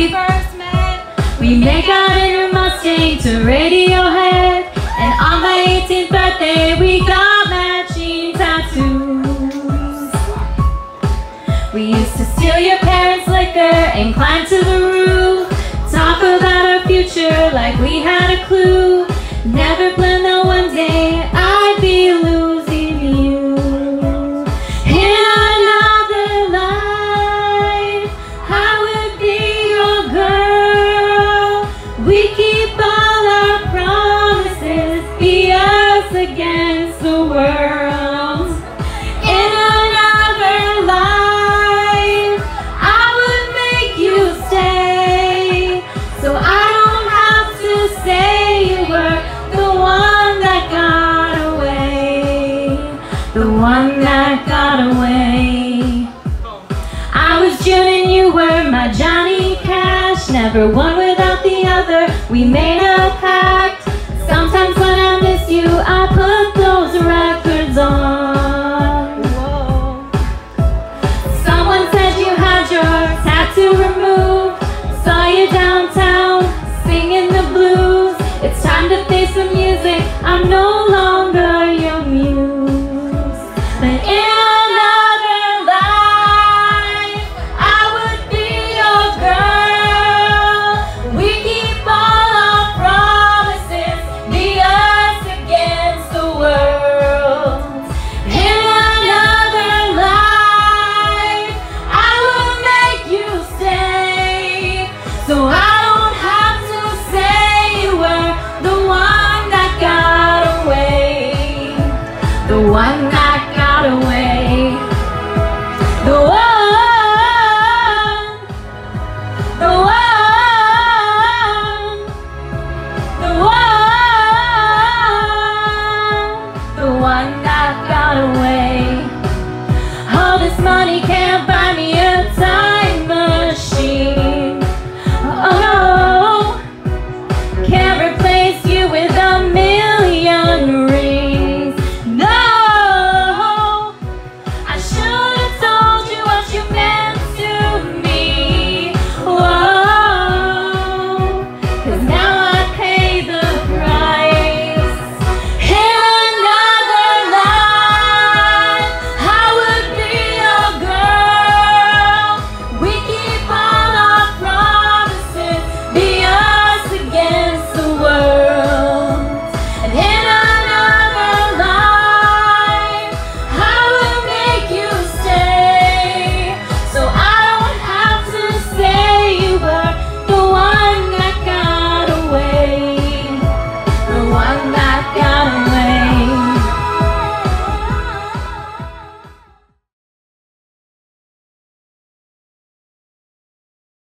we first met. We make out in a Mustang to Radiohead, and on my 18th birthday we got matching tattoos. We used to steal your parents' liquor and climb to the roof, talk about our future like we had a clue. Never planned that one day I'd be losing you. In another life, I would be your girl. We keep all our promises, be us against the world. In another life, I would make you stay, so I don't have to say you were the one that got away, the one that got away. I was June and you were my Johnny Cash, never one without the other, we made a pact. Sometimes when I miss you, I put those records on. Someone said you had your tattoo removed, saw you downtown singing the blues. It's time to face the music, I'm no longer